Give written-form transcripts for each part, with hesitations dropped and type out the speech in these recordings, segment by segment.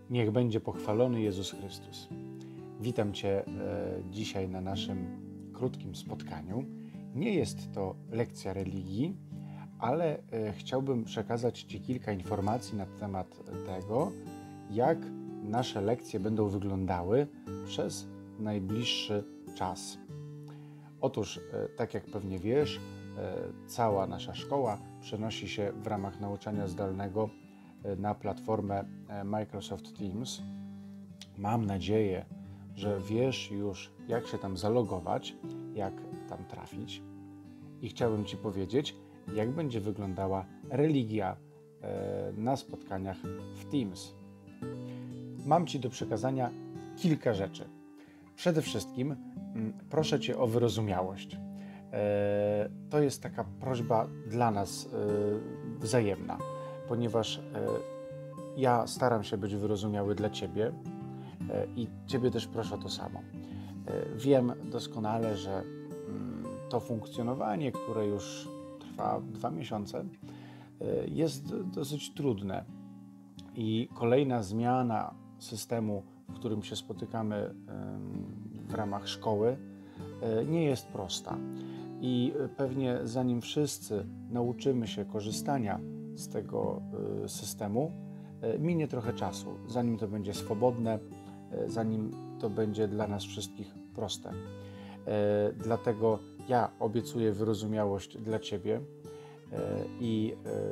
Niech będzie pochwalony Jezus Chrystus. Witam Cię dzisiaj na naszym krótkim spotkaniu. Nie jest to lekcja religii, ale chciałbym przekazać Ci kilka informacji na temat tego, jak nasze lekcje będą wyglądały przez najbliższy czas. Otóż, tak jak pewnie wiesz, cała nasza szkoła przenosi się w ramach nauczania zdalnego na platformę Microsoft Teams. Mam nadzieję, że wiesz już, jak się tam zalogować, jak tam trafić. I chciałbym Ci powiedzieć, jak będzie wyglądała religia na spotkaniach w Teams. Mam Ci do przekazania kilka rzeczy. Przede wszystkim proszę Cię o wyrozumiałość. To jest taka prośba dla nas wzajemna, ponieważ ja staram się być wyrozumiały dla Ciebie i Ciebie też proszę o to samo. Wiem doskonale, że to funkcjonowanie, które już trwa 2 miesiące, jest dosyć trudne i kolejna zmiana systemu, w którym się spotykamy w ramach szkoły, nie jest prosta. I pewnie zanim wszyscy nauczymy się korzystania z tego systemu, minie trochę czasu, zanim to będzie swobodne, zanim to będzie dla nas wszystkich proste. Dlatego ja obiecuję wyrozumiałość dla Ciebie i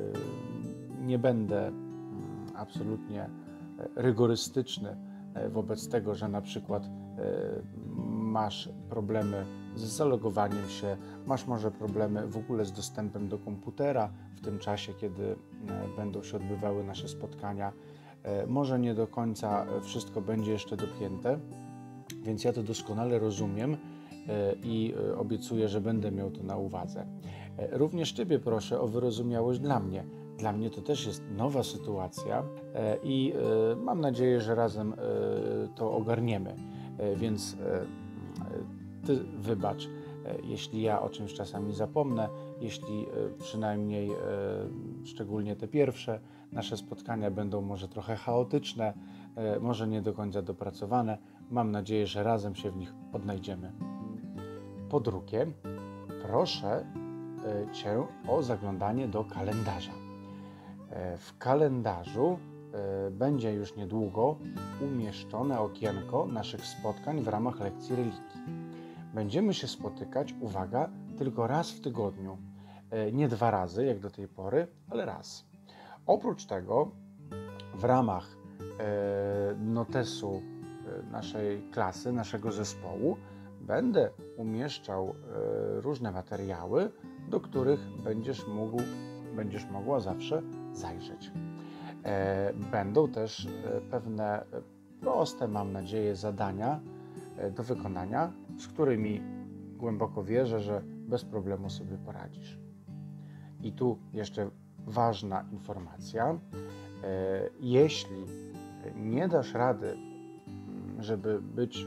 nie będę absolutnie rygorystyczny wobec tego, że na przykład masz problemy z zalogowaniem się, masz może problemy w ogóle z dostępem do komputera w tym czasie, kiedy będą się odbywały nasze spotkania. Może nie do końca wszystko będzie jeszcze dopięte, więc ja to doskonale rozumiem i obiecuję, że będę miał to na uwadze. Również Ciebie proszę o wyrozumiałość dla mnie. Dla mnie to też jest nowa sytuacja i mam nadzieję, że razem to ogarniemy. Więc Ty wybacz, jeśli ja o czymś czasami zapomnę, jeśli przynajmniej szczególnie te pierwsze nasze spotkania będą może trochę chaotyczne, może nie do końca dopracowane. Mam nadzieję, że razem się w nich odnajdziemy. Po drugie, proszę Cię o zaglądanie do kalendarza. W kalendarzu będzie już niedługo umieszczone okienko naszych spotkań w ramach lekcji religii. Będziemy się spotykać, uwaga, tylko raz w tygodniu. Nie 2 razy, jak do tej pory, ale raz. Oprócz tego w ramach notesu naszej klasy, naszego zespołu będę umieszczał różne materiały, do których będziesz mogła zawsze zajrzeć. Będą też pewne proste, mam nadzieję, zadania do wykonania, z którymi głęboko wierzę, że bez problemu sobie poradzisz. I tu jeszcze ważna informacja. Jeśli nie dasz rady, żeby być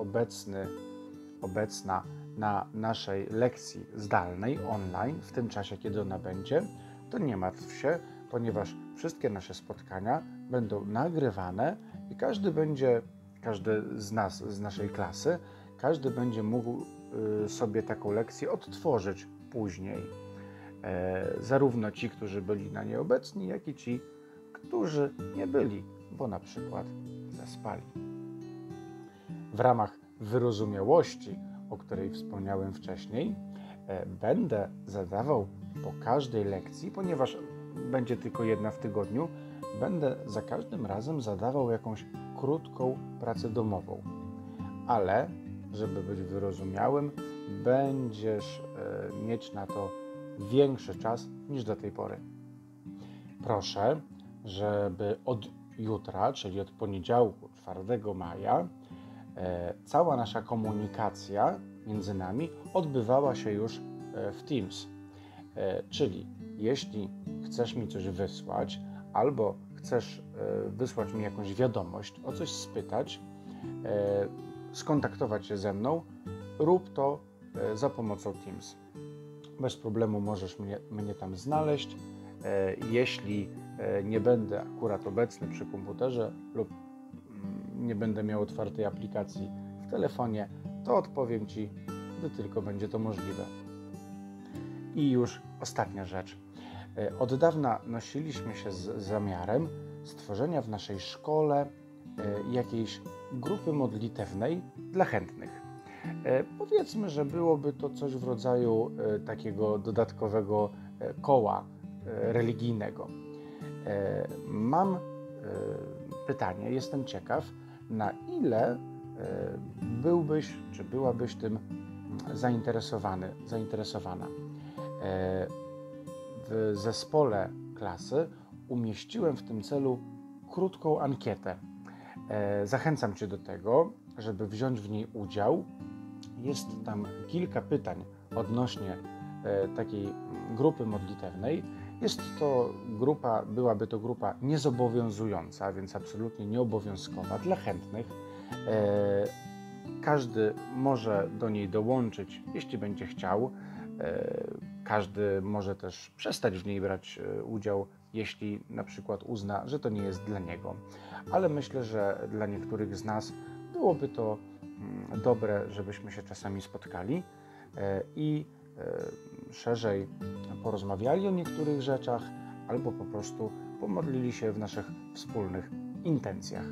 obecna na naszej lekcji zdalnej, online, w tym czasie, kiedy ona będzie, to nie martw się, ponieważ wszystkie nasze spotkania będą nagrywane i każdy z nas, z naszej klasy, każdy będzie mógł sobie taką lekcję odtworzyć później. Zarówno ci, którzy byli na niej obecni, jak i ci, którzy nie byli, bo na przykład zaspali. W ramach wyrozumiałości, o której wspomniałem wcześniej, będę zadawał po każdej lekcji, ponieważ będzie tylko jedna w tygodniu, będę za każdym razem zadawał jakąś krótką pracę domową. Ale, żeby być wyrozumiałym, będziesz mieć na to większy czas niż do tej pory. Proszę, żeby od jutra, czyli od poniedziałku 4 maja, cała nasza komunikacja między nami odbywała się już w Teams. Czyli jeśli chcesz mi coś wysłać albo chcesz wysłać mi jakąś wiadomość, o coś spytać, skontaktować się ze mną, rób to za pomocą Teams. Bez problemu możesz mnie tam znaleźć. Jeśli nie będę akurat obecny przy komputerze lub nie będę miał otwartej aplikacji w telefonie, to odpowiem Ci, gdy tylko będzie to możliwe. I już ostatnia rzecz. Od dawna nosiliśmy się z zamiarem stworzenia w naszej szkole jakiejś grupy modlitewnej dla chętnych. Powiedzmy, że byłoby to coś w rodzaju takiego dodatkowego koła religijnego. Mam pytanie, jestem ciekaw, na ile byłbyś, czy byłabyś tym zainteresowana. W zespole klasy umieściłem w tym celu krótką ankietę. Zachęcam Cię do tego, żeby wziąć w niej udział. Jest tam kilka pytań odnośnie takiej grupy modlitewnej. Byłaby to grupa niezobowiązująca, więc absolutnie nieobowiązkowa dla chętnych. Każdy może do niej dołączyć, jeśli będzie chciał. Każdy może też przestać w niej brać udział, jeśli na przykład uzna, że to nie jest dla niego. Ale myślę, że dla niektórych z nas byłoby to dobre, żebyśmy się czasami spotkali i szerzej porozmawiali o niektórych rzeczach albo po prostu pomodlili się w naszych wspólnych intencjach.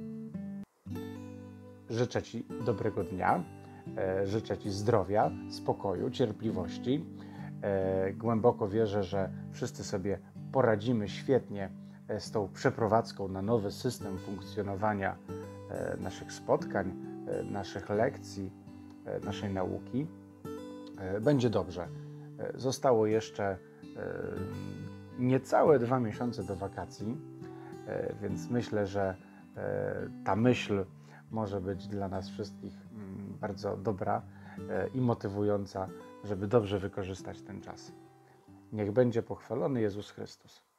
Życzę Ci dobrego dnia, życzę Ci zdrowia, spokoju, cierpliwości. Głęboko wierzę, że wszyscy sobie poradzimy świetnie z tą przeprowadzką na nowy system funkcjonowania naszych spotkań, naszych lekcji, naszej nauki. Będzie dobrze. Zostało jeszcze niecałe 2 miesiące do wakacji, więc myślę, że ta myśl może być dla nas wszystkich bardzo dobra i motywująca, żeby dobrze wykorzystać ten czas. Niech będzie pochwalony Jezus Chrystus.